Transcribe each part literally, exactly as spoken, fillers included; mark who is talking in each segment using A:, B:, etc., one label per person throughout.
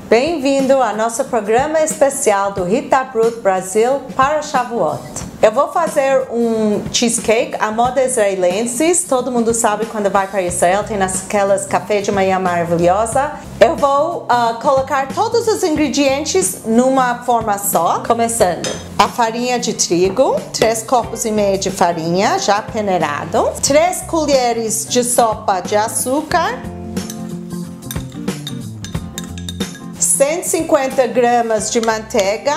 A: Bem-vindo ao nosso programa especial do Rita Brut Brasil para Shavuot. Eu vou fazer um cheesecake à moda israelense. Todo mundo sabe quando vai para Israel tem aquelas café de manhã maravilhosa. Eu vou uh, colocar todos os ingredientes numa forma só, começando. A farinha de trigo, três copos e meio de farinha já peneirado, três colheres de sopa de açúcar, cento e cinquenta gramas de manteiga,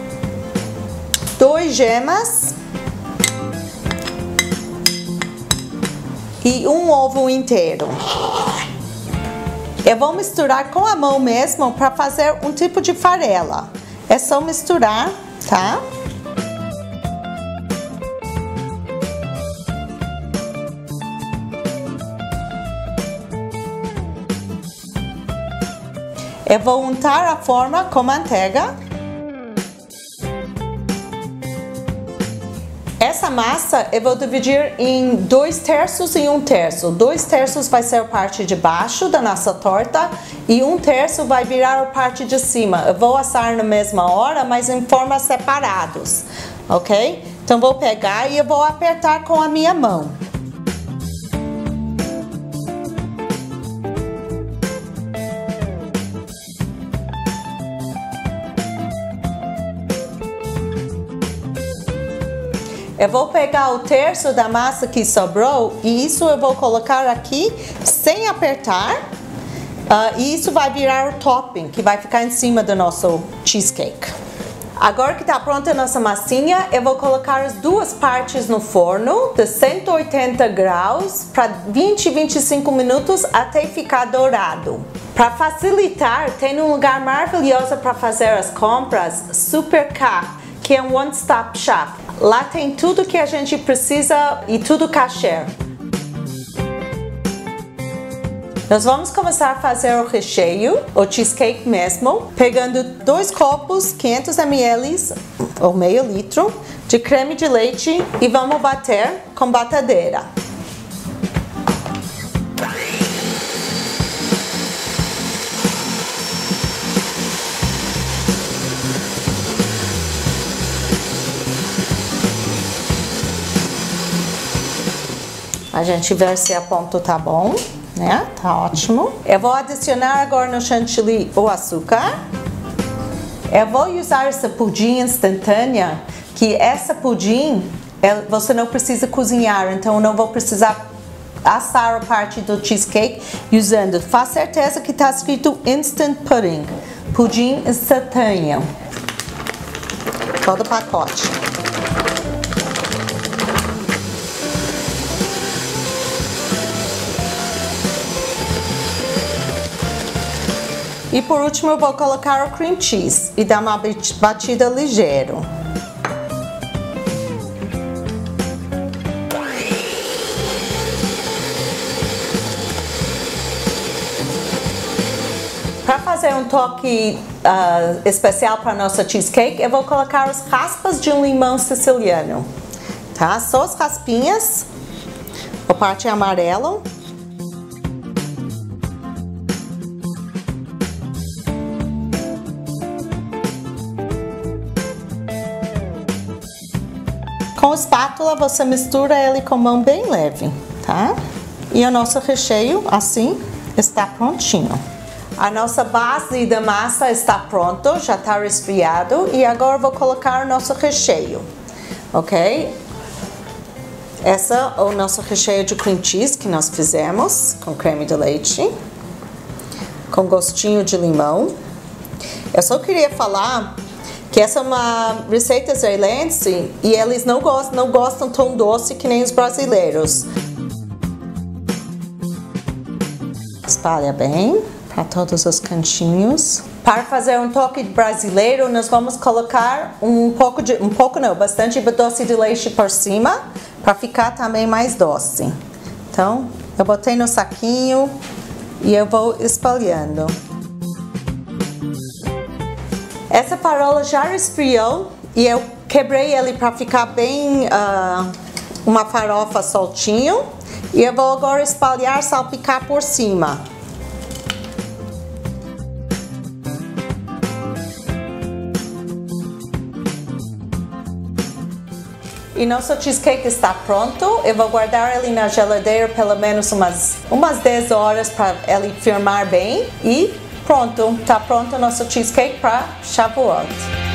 A: duas gemas e um ovo inteiro. Eu vou misturar com a mão mesmo para fazer um tipo de farela. É só misturar, tá? Eu vou untar a forma com manteiga. Essa massa eu vou dividir em dois terços e um terço. Dois terços vai ser a parte de baixo da nossa torta e um terço vai virar a parte de cima. Eu vou assar na mesma hora, mas em formas separadas, ok? Então vou pegar e eu vou apertar com a minha mão. Eu vou pegar o terço da massa que sobrou e isso eu vou colocar aqui sem apertar. Uh, e isso vai virar o topping que vai ficar em cima do nosso cheesecake. Agora que está pronta a nossa massinha, eu vou colocar as duas partes no forno de cento e oitenta graus para vinte, vinte e cinco minutos até ficar dourado. Para facilitar, tem um lugar maravilhoso para fazer as compras, Superka, que é um one-stop shop. Lá tem tudo que a gente precisa e tudo kosher. Nós vamos começar a fazer o recheio, o cheesecake mesmo, pegando dois copos, quinhentos mililitros ou meio litro de creme de leite e vamos bater com batadeira. A gente vê se a ponto tá bom, né? Tá ótimo. Eu vou adicionar agora no chantilly o açúcar. Eu vou usar essa pudim instantânea, que essa pudim você não precisa cozinhar, então eu não vou precisar assar a parte do cheesecake usando. Faz certeza que tá escrito instant pudding, pudim instantâneo. Todo o pacote. E por último eu vou colocar o cream cheese e dar uma batida ligeiro. Para fazer um toque uh, especial para nossa cheesecake, eu vou colocar as raspas de um limão siciliano, tá? Só as raspinhas, a parte amarela. Com espátula você mistura ele com mão bem leve, tá? E o nosso recheio, assim, está prontinho. A nossa base da massa está pronto, já está resfriado. E agora eu vou colocar o nosso recheio, ok? Esse é o nosso recheio de cream cheese que nós fizemos com creme de leite, com gostinho de limão. Eu só queria falar que essa é uma receita israelense e eles não gostam, não gostam tão doce que nem os brasileiros. Espalha bem para todos os cantinhos. Para fazer um toque brasileiro, nós vamos colocar um pouco de, um pouco não, bastante doce de leite por cima, para ficar também mais doce. Então, eu botei no saquinho e eu vou espalhando. Essa farola já esfriou e eu quebrei ele para ficar bem uh, uma farofa soltinho. E eu vou agora espalhar, salpicar por cima. E nosso cheesecake está pronto. Eu vou guardar ele na geladeira pelo menos umas, umas dez horas para ele firmar bem. E pronto, tá pronto o nosso cheesecake para Shavuot.